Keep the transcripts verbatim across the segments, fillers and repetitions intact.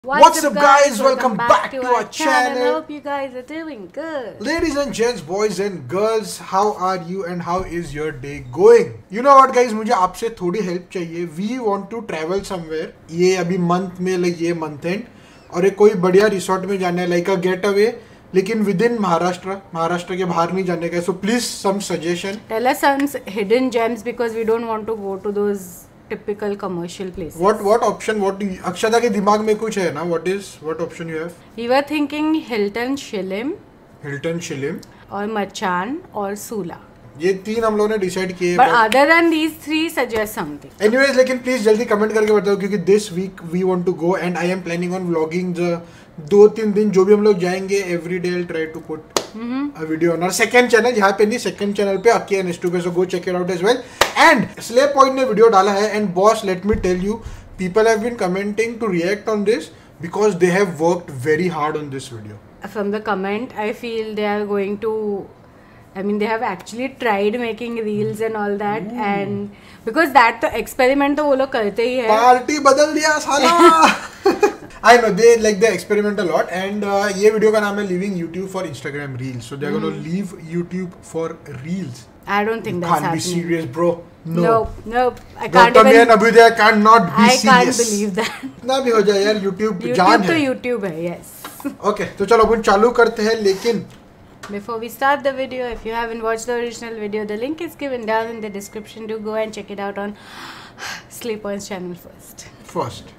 What's, What's up guys, guys? welcome, welcome back, back to, to our channel. channel. Hope you guys are doing good. Ladies and gents, boys and girls, how are you and how is your day going? You know what guys, मुझे आपसे थोड़ी help चाहिए. We want to travel somewhere. ये अभी month में like ये month and और एक कोई बढ़िया रिसोर्ट में जाना है लाइक अ गेट अवे, लेकिन विद इन महाराष्ट्र महाराष्ट्र के बाहर नहीं जाने का. So please some suggestion. Tell us some hidden gems because we don't want to go to those typical commercial places. What what option? What Akshata के दिमाग में कुछ है ना? What is what option you have? We were thinking Hilton Shilim. Hilton Shilim. और मचान और सूला. ये तीन हम लोगों ने डिसाइड किए. But other than these three, suggest something. Anyways, लेकिन प्लीज जल्दी कमेंट करके बताओ क्योंकि this week we want to go and I am planning on vlogging the दो तीन दिन जो भी हम लोग जाएंगे every day I'll try to put mm-hmm. a video on our second channel. यहाँ पे नहीं second channel पे अक्की एन एस टू पे, so go check it out as well. And Slay Point ने वीडियो डाला है and boss let me tell you people have been commenting to react on this because they have worked very hard on this video. From the comment I feel they are going to I mean they have actually tried making reels and all that. Ooh. And because that तो experiment तो वो लोग करते ही है. Party बदल दिया साला. I know they like they experiment a lot and uh, ये वीडियो का नाम है leaving YouTube for Instagram Reels. So they're mm. going to leave YouTube for Reels. I don't think that's can't happening. Can't be serious, bro. No. Nope, nope. I can't Gautam even. Abhyuday cannot be I serious. I can't believe that. ना भी हो जाए यार YouTube, YouTube जान तो है. YouTube है, yes. Okay, तो चलो अपन चालू करते हैं लेकिन. Before we start the video, if you haven't watched the original video, the link is given down in the description. Do go and check it out on Slay Point's channel first. First.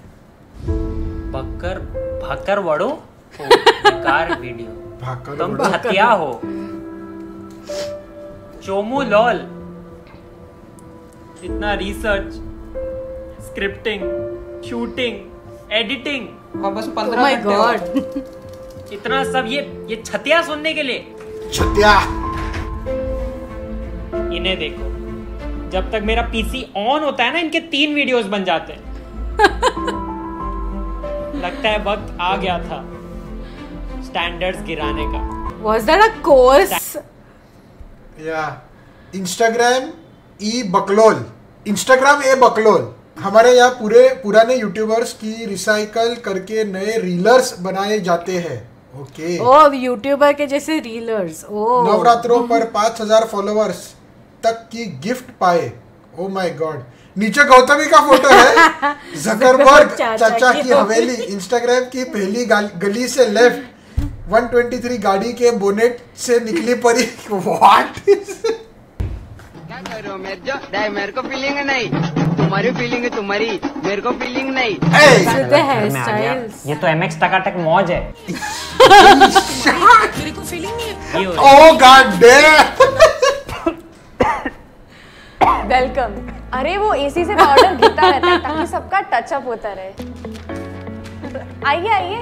Bakkar Bhaker वड़ो बेकार video. Bhaker तुम छतिया हो. चोमू lol. इतना research, scripting, shooting, editing. बस पंद्रह minute. Oh my God. इतना सब ये ये छतिया सुनने के लिए. छतिया. इन्हें देखो. जब तक मेरा पीसी ऑन होता है ना इनके तीन वीडियोस बन जाते हैं. लगता है वक्त आ गया था स्टैंडर्ड्स गिराने का. Was that a course? Yeah. Instagram ई बकलोल. Instagram ए बकलोल. हमारे यहाँ पूरे पुराने यूट्यूबर्स की रिसाइकल करके नए रीलर्स बनाए जाते हैं. ओके. ओह यूट्यूबर के जैसे रीलर्स. ओह. नवरात्रों पर पाँच हजार फॉलोअर्स तक की गिफ्ट पाए. Oh my God. नीचे गौतमी का फोटो है. जकरबर्ग चाचा की हवेली. इंस्टाग्राम की पहली गली से लेफ्ट. एक सौ तेईस गाड़ी के बोनेट से निकली परी. व्हाट क्या कर रहे हो मेरे जो नहीं, मेरे को फीलिंग नहीं. तुम्हारी फीलिंग है तुम्हारी, मेरे को फीलिंग नहीं. ये तो एम एक्स टकाटक मौज है. मेरे को फीलिंग नहीं. Oh God damn. वेलकम. अरे वो एसी से पाउडर गिरता रहता है ताकि सबका टचअप होता रहे. आइए आइए.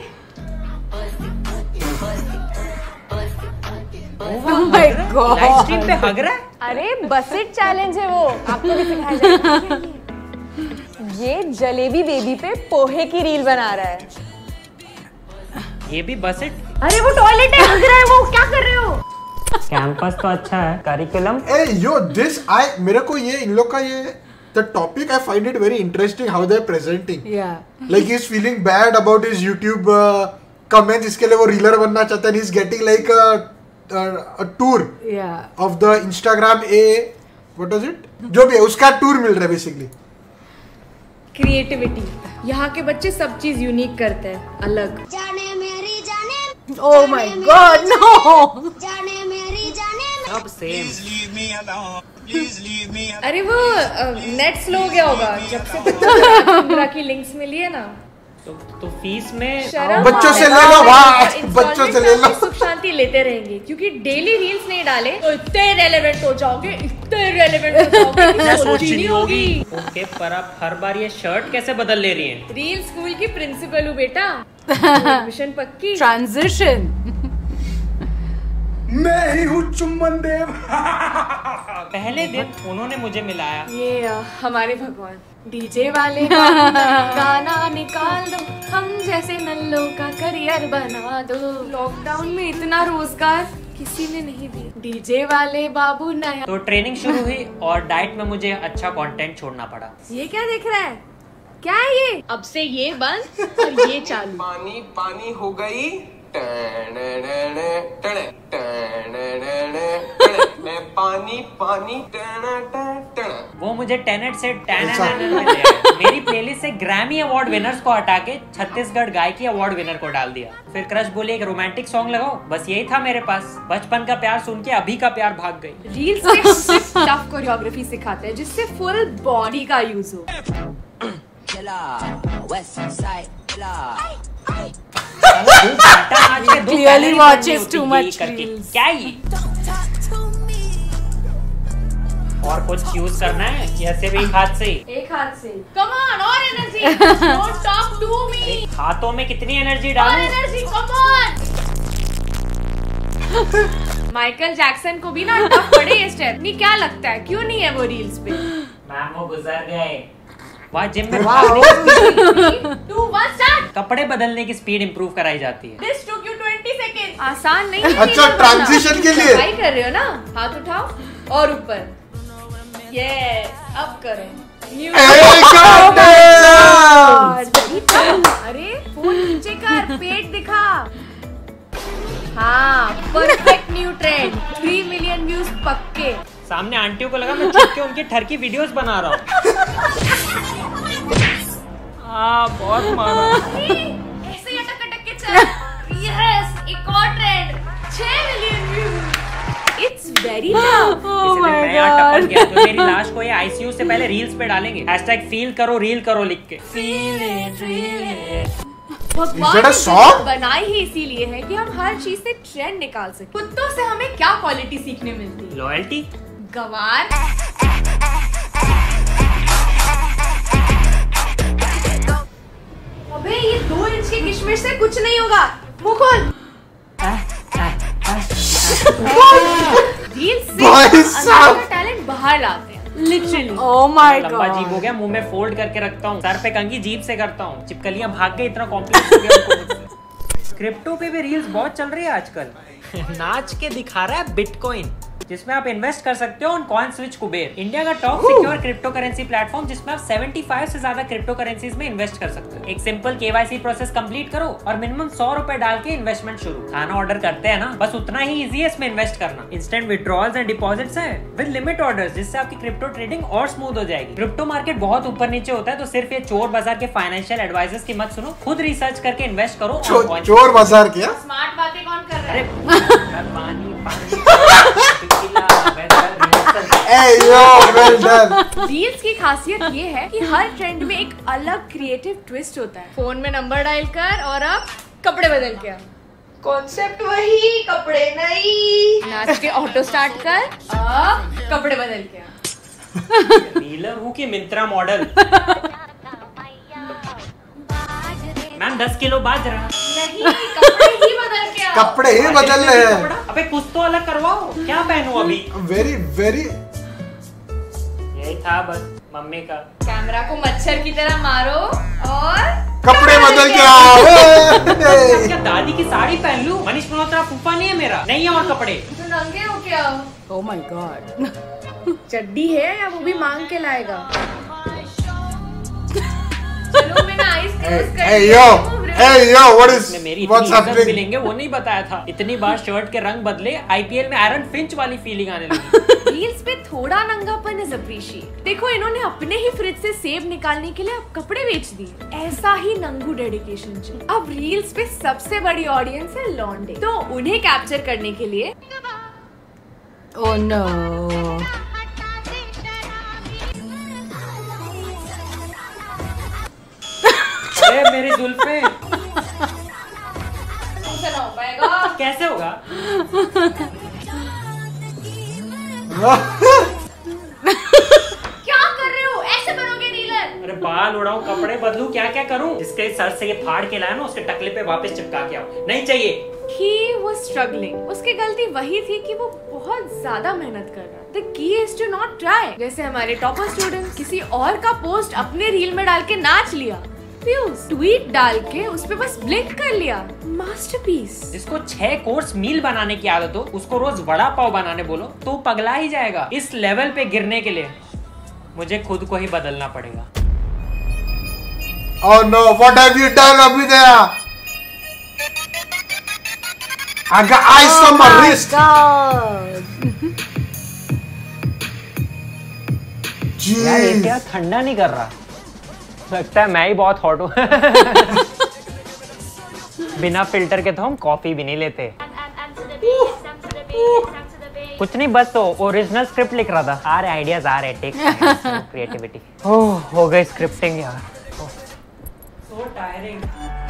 Oh my God. Live stream पे हग रहा है. अरे बसिट चैलेंज है वो, आपको भी सिखाया जाएगा. ये जलेबी बेबी पे पोहे की रील बना रहा है. ये भी बसिट. अरे वो टॉयलेट है, हग रहा है वो. क्या कर रहे हो? कैंपस तो अच्छा है. Curriculum. A yo this I मेरे को ये इन लोग का ये the topic I find it very interesting how they're presenting. Yeah. Like he's feeling bad about his YouTube uh, comments. इसके लिए वो रीलर बनना चाहता है. He's getting like a a, a tour. Yeah. Of the Instagram A what was it? जो भी है उसका टूर मिल रहा है basically. क्रिएटिविटी. यहाँ के बच्चे सब चीज यूनिक करते हैं, अलग. जाने मेरी जाने. Oh my God, no. जाने मेरी जाने. सब सेम. अरे वो नेट स्लो हो गया होगा जब से की लिंक्स मिली है ना. तो तो फीस में बच्चों से ले लो भाई. बच्चों से ले लो. सुख शांति लेते रहेंगे क्योंकि डेली रील्स नहीं डाले तो इतने रेलेवेंट हो जाओगे, इतने रेलेवेंट हो जाओगे. सोची नहीं होगी. ओके पर आप हर बार ये शर्ट कैसे बदल ले रही हैं? रील स्कूल की प्रिंसिपल हूँ बेटा. एडमिशन पक्की. ट्रांजिशन. मैं ही हूँ चुम्बन देव. पहले दिन उन्होंने मुझे मिलाया. ये आ, हमारे भगवान. डीजे वाले गाना निकाल दो, हम जैसे नल्लों का करियर बना दो. लॉकडाउन में इतना रोजगार किसी ने नहीं दिया. डीजे वाले बाबू नया. तो ट्रेनिंग शुरू हुई और डाइट में मुझे अच्छा कंटेंट छोड़ना पड़ा. ये क्या देख रहा है? क्या है ये? अब से ये बंद और ये चालू। पानी पानी हो गई, मैं पानी पानी। वो मुझे टेनेट से मेरी प्लेलिस्ट से ग्रैमी अवार्ड विनर्स को हटा के छत्तीसगढ़ गायकी अवार्ड विनर को डाल दिया। फिर क्रश बोली एक रोमांटिक सॉन्ग लगाओ, बस यही था मेरे पास। बचपन का प्यार सुन के अभी का प्यार भाग गई। रील्स पे सिर्फ टफ कोरियोग्राफी सिखाते हैं जिससे फुल बॉडी का यूज हो। Clearly watches too much reels. क्या ये? और कुछ यूज करना है या सिर्फ एक हाथ से? एक हाथ से। Come on, और energy. Don't talk to me. हाथों में कितनी एनर्जी डालूं? और energy, come on. Michael Jackson को भी ना टफ पड़े ये स्टेप। नहीं क्या लगता है क्यों नहीं है वो रील्स पे? मैम वो गुजर गए। वहाँ जिम में Two, one, start. कपड़े बदलने की स्पीड इंप्रूव कराई जाती है। This took you twenty seconds. आसान नहीं है। अच्छा ट्रांजिशन के लिए ट्राई कर रहे हो ना? हाथ उठाओ और ऊपर। Yes, अब करें। अरे फोन नीचे कर, पेट दिखा। हाँ, perfect new trend. Three million views पक्के। सामने आंटियों को लगा मैं छुप के उनकी ठर की वीडियोस बना रहा हूँ। हाँ बहुत मारा। ऐसे ही अटक अटक के चल। यस, एक और ट्रेंड। छह million views. It's very tough. मैं यहाँ टपक गया तो मेरी लाश को ये आईसीयू से पहले रील्स पे डालेंगे। हैशटैग फील करो रील करो लिख के। Feel it reel. भगवान ने दुनिया बनाई ही इसीलिए है कि हम हर चीज से ट्रेंड निकाल सके। कुत्तों से हमें क्या क्वालिटी सीखने मिलती है? लॉयल्टी। गवार। अबे ये दो इंच की किशमिश से कुछ नहीं होगा। मुंह खोल। रील्स से अंदर का टैलेंट बाहर लाते हैं। लिटरली। Oh my God. लंबा जीभ हो गया, मुंह में फोल्ड करके रखता हूँ, सर पे कंघी जीभ से करता हूँ, चिपकलियां भाग गई, इतना कॉम्प्लेक्स हो गया। क्रिप्टो पे भी रील्स बहुत चल रही है आजकल। नाच के दिखा रहा है बिटकॉइन, जिसमें आप इन्वेस्ट कर सकते हो on coin switch Kuber, India का top secure crypto currency platform, जिसमें आप पचहत्तर से ज्यादा क्रिप्टो करेंसीज में इन्वेस्ट कर सकते हो। एक सिंपल केवाईसी प्रोसेस कंप्लीट करो और मिनिमम सौ रुपए डाल के इन्वेस्टमेंट शुरू। खाना ऑर्डर करते हैं ना, बस उतना ही इजी है इसमें इन्वेस्ट करना। इंस्टेंट विड्रॉल्स एंड डिपॉजिट्स है विद लिमिट ऑर्डर्स, जिससे आपकी क्रिप्टो ट्रेडिंग और स्मूथ हो जाएगी। क्रिप्टो मार्केट बहुत ऊपर नीचे होता है, तो सिर्फ ये चोर बाजार के फाइनेंशियल एडवाइजर्स की मत सुनो, खुद रिसर्च करके इन्वेस्ट करो। चो, चोर बाजार क्या? स्मार्ट बातें कौन कर रहा है? पानी पानी रील्स की खासियत ये है कि हर ट्रेंड में एक अलग क्रिएटिव ट्विस्ट होता है। फोन में नंबर डायल कर और अब कपड़े बदल के आ। कॉन्सेप्ट वही, कपड़े नहीं। नाच के ऑटो स्टार्ट कर, अब कपड़े बदल के आ। रीलर हूँ कि मिंत्रा मॉडल। मैम दस किलो बाज रहा। नहीं, कपड़े ही बदल के आ। कपड़े ही बदल रहे हैं। अबे कुछ तो अलग करवाओ, क्या पहनूं अभी? वेरी वेरी यही था बस मम्मी का। कैमरा को मच्छर की तरह मारो और कपड़े बदल के आओ। क्या दादी की साड़ी पहन लूं? मनीष मल्होत्रा फूफा नहीं है मेरा, नहीं है और कपड़े। तो नंगे हो क्या? Oh my God. चड्डी है या वो भी मांग के लाएगा? चलो मैंने आइस क्लोज कर Hey yo, hey yo, what is मेरी what's इतनी इज्जत happening? मिलेंगे वो नहीं बताया था। इतनी बार शर्ट के रंग बदले, आईपीएल में आयरन फिंच वाली फीलिंग आने लगी। रील्स पे थोड़ा नंगापन इज अप्रिशिएट। देखो इन्होंने अपने ही फ्रिज से सेब निकालने के लिए अब कपड़े बेच दिए। ऐसा ही नंगू डेडिकेशन चाहिए। अब रील्स पे सबसे बड़ी ऑडियंस है लॉन्डे, तो उन्हें कैप्चर करने के लिए Oh no. अरे मेरी जुल्फे। तुमसे ना हो पाएगा। कैसे होगा? क्या कर रहे हो? ऐसे बनोगे रीलर? अरे बाल उड़ाऊं, कपड़े बदलूं, क्या क्या करूं? जिसके सर से ये फाड़ के लाया ना, उसके टकले पे वापस चिपका के आओ। नहीं चाहिए। He was struggling. उसकी गलती वही थी कि वो बहुत ज्यादा मेहनत कर रहा। The key is to not try. जैसे हमारे टॉपर स्टूडेंट किसी और का पोस्ट अपने रील में डाल के नाच लिया, ट्वीट डाल के उस पे बस ब्लिंक कर लिया। मास्टरपीस। जिसको छह कोर्स मील बनाने की आदत हो, उसको रोज वड़ा पाव बनाने बोलो तो पगला ही जाएगा। इस लेवल पे गिरने के लिए मुझे खुद को ही बदलना पड़ेगा। Oh no, what have you done, Abhidaya? I got ice on my wrist. यार ये क्या ठंडा नहीं कर रहा, लगता है मैं ही बहुत हॉट हूँ। बिना फिल्टर के तो हम कॉफी भी नहीं लेते। कुछ नहीं, बस तो ओरिजिनल स्क्रिप्ट लिख रहा था। आ रहे आइडियाज आ रहे, टेक क्रिएटिविटी। ओह हो गई स्क्रिप्टिंग यार। So tiring.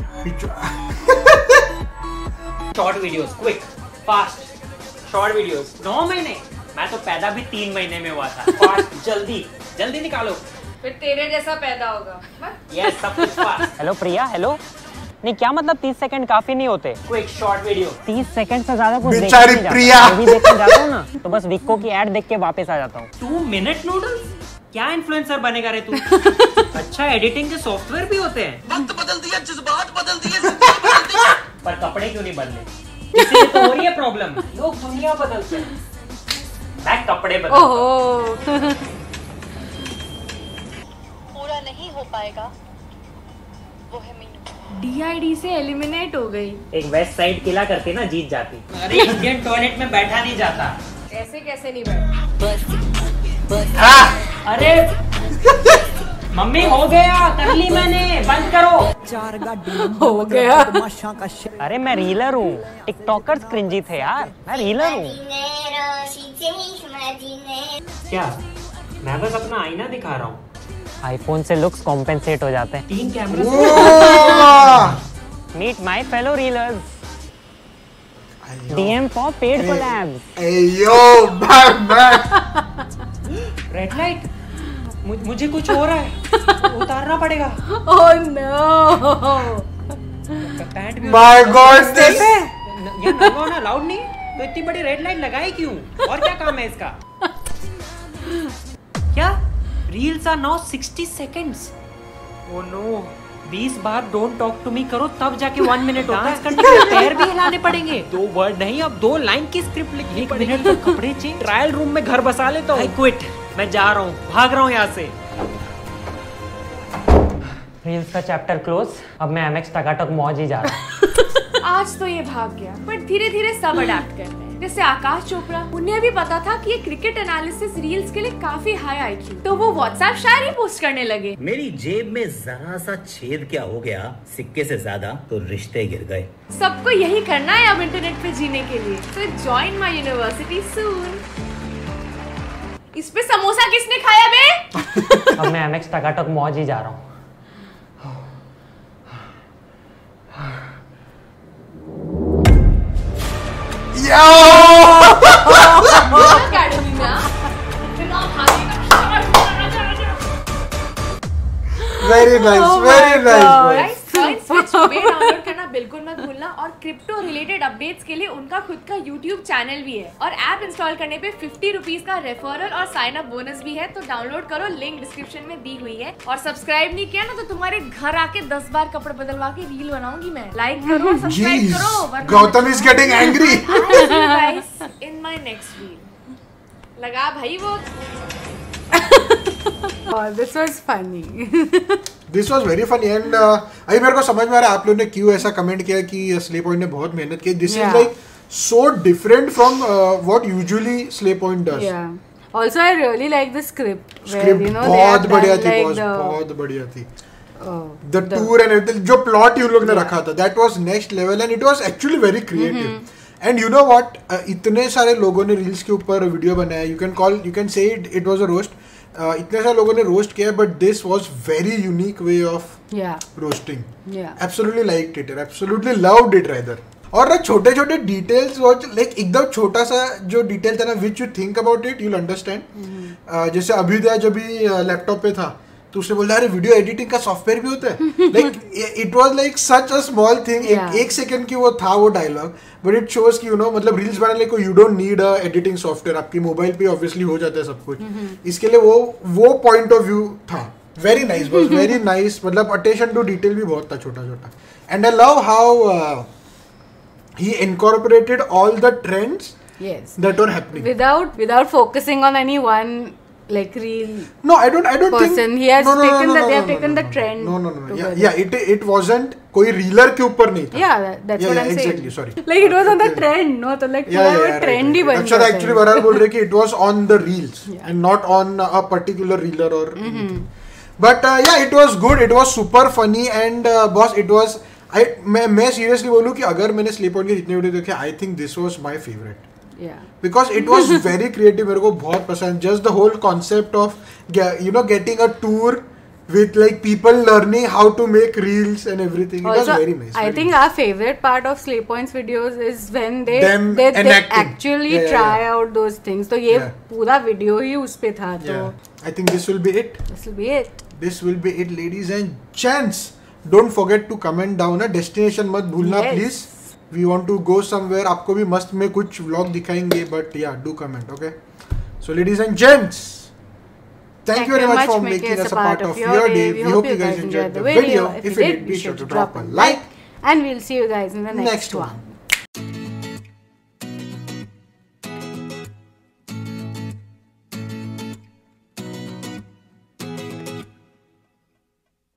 Short videos, quick fast short videos. नौ महीने, मैं तो पैदा भी तीन महीने में हुआ था। फास्ट, जल्दी जल्दी निकालो, फिर तेरे जैसा पैदा होगा। यस, सब कुछ फास्ट। हेलो प्रिया, हेलो। नहीं क्या मतलब तीस सेकंड काफी नहीं होते? Quick short video. तीस सेकंड से ज्यादा कुछ देखने नहीं जाता। प्रिया मूवी देखने जाता हूँ ना, तो बस विक्को की ऐड देख के वापस आ जाता हूँ। टू मिनट नूडल्स, क्या इन्फ्लुएंसर बनेगा रे तू? अच्छा एडिटिंग के सॉफ्टवेयर भी होते हैं। वक्त बदल दिया, जज्बात बदल दिए, पर कपड़े क्यों नहीं बदले? इसलिए तो हो रही है प्रॉब्लम। लोग दुनिया बदलते हैं, मैं कपड़े बदलता हूँ। पूरा नहीं हो पाएगा, वो है मीनू। डी आई डी से एलिमिनेट हो गई। एक वेस्ट साइड किला करती ना, जीत जाती। अरे इंडियन टॉयलेट में बैठा नहीं जाता। ऐसे कैसे नहीं बैठा? अरे मम्मी हो गया, कर ली मैंने, बंद करो। हो गया। अरे मैं रीलर हूँ, टिकटॉकर्स क्रिंजी थे यार, मैं रीलर हूँ। क्या मैं बस अपना आईना दिखा रहा हूँ। आईफोन से लुक्स कॉम्पेंसेट हो जाते हैं। तीन कैमरे। Meet my fellow reelers, DM for paid collabs. Yo man, red light, मुझे कुछ हो रहा है, उतारना पड़ेगा। ओह नो, पैंट भी। माय गॉड, ये ना लाउड नहीं, तो इतनी बड़ी रेड लाइट लगाई क्यों? और क्या काम है इसका? क्या reels are now sixty seconds? Oh no, बीस बार डोंट टॉक टू मी करो तब जाके वन मिनट होता है। डांस करने के लिए पैर भी हिलाने पड़ेंगे। दो वर्ड नहीं, अब दो लाइन की स्क्रिप्ट लिखनी पड़ेगी। एक मिनट, कपड़े चेंज, ट्रायल रूम में घर बसा लेता हूँ। आई क्विट, मैं जा रहा हूँ, भाग रहा हूँ यहाँ से। रील्स का चैप्टर क्लोज, अब मैं एमएक्स टकाटक मौज ही जा रहा हूँ। आज तो ये भाग गया, पर धीरे धीरे सब अडेप्ट कर रहे हैं। जैसे आकाश चोपड़ा, उन्हें भी पता था कि ये क्रिकेट एनालिसिस रील्स के लिए काफी हाई आईक्यू, तो वो व्हाट्सएप शायरी पोस्ट करने लगे। मेरी जेब में जरा सा छेद क्या हो गया, सिक्के से ज्यादा तो रिश्ते गिर गए। सबको यही करना है अब इंटरनेट पे जीने के लिए, so join my university soon। इस पे समोसा किसने खाया बे? अब मैं एमएक्स टकाटक मौज ही जा रहा हूँ। अकेडमी में very nice, very nice. Download करना बिल्कुल मत भूलना, और क्रिप्टो रिलेटेड अपडेट्स के लिए उनका खुद का यूट्यूब चैनल भी है, और ऐप इंस्टॉल करने पे फिफ्टी रुपीज का रेफरल और साइन अप बोनस भी है, तो डाउनलोड करो, लिंक डिस्क्रिप्शन में दी हुई है। और सब्सक्राइब नहीं किया ना तो तुम्हारे घर आके दस बार कपड़े बदलवा के रील बनाऊंगी मैं। लाइक करो, सब्सक्राइब करो। Gautam is getting angry. In my next reel लगा भाई वो। Oh, this was funny. This was very funny and uh, अभी मेरे को समझ में आ रहा है आप लोगों ने क्यों ऐसा कमेंट किया कि स्ले पॉइंट ने बहुत मेहनत की। This Yeah. is like so different from uh, what usually Slay Point does. Yeah. Also, I really like the script. Where, Script you know, they have बहुत बढ़िया done थी, like बहुत the- बहुत बढ़िया थी। Oh, The tour and everything, जो plot उन लोग ने रखा था, that was next level and it was actually very creative. And you know what? Uh, इतने सारे लोगों ने रील्स के ऊपर वीडियो बनाया. You can call, you can say it, it was a roast. Uh, इतने सारे लोगों ने रोस्ट किया, but this was very unique way of Yeah. roasting. Yeah. Absolutely liked it. Absolutely loved it rather. और ना छोटे छोटे डिटेल्स वो लाइक एकदम छोटा सा जो डिटेल था ना, which you think about it you understand. जैसे अभ्युदय जब भी लैपटॉप पे था तो उसने बोला अरे वीडियो एडिटिंग का सॉफ्टवेयर भी होता है। Like it was like such a small thing, एक सेकंड की वो था वो डायलॉग, बट इट शोज कि यू नो मतलब रील्स बनाने को you don't need a editing software, आपकी मोबाइल पे ऑब्वियसली हो जाता है सब कुछ। इसके लिए वो वो पॉइंट ऑफ व्यू था। Very nice, was very nice, मतलब अटेंशन टू डिटेल भी बहुत था छोटा छोटा। And I love how he incorporated all the trends Yes. that were happening Without without focusing on any one like real No, I don't. I don't person. think. He has no, no, no, taken no, the. no, They no, have no, taken no, the no, trend. No, no, no. Yeah, together. yeah. It it wasn't कोई reeler के ऊपर नहीं था. Yeah, that, that's yeah, what yeah, I'm exactly, saying. sorry. Like it was on the Okay. trend, no? तो like Yeah, पूरा yeah, वो yeah, right, trend ही right. बन अच्छा, जाता actually है. वराल बोल रहे कि it was on the reels Yeah. and not on a particular reeler or. anything. But uh, yeah, it was good. It was super funny and uh, boss, it was. I मैं मैं seriously बोलूँ कि अगर मैंने Sleep On के जितने video देखे, I think this was my favorite. Yeah. Because it was very creative. मेरे को बहुत पसंद. Just the whole concept of you know getting a tour with like people learning how to make reels and everything. It Also, was very nice. I very think nice. our favorite part of Sleep Points videos is when they Them they, they enacting. actually Yeah, yeah, try yeah. out those things. तो ये Yeah. पूरा video ही उस पे था. तो Yeah. I think this will be it. this will be it. This will be it, ladies and gents. Don't forget to comment down a destination मत भूलना Yes. please. We want to go somewhere. आपको भी मस्त में कुछ vlog दिखाएंगे, but yeah, do comment, okay? So, ladies and gents, thank, you very much for making us a part of your day. We hope you guys enjoyed the video. If you did, be sure to drop a like, and we'll see you guys in the next, next one. one.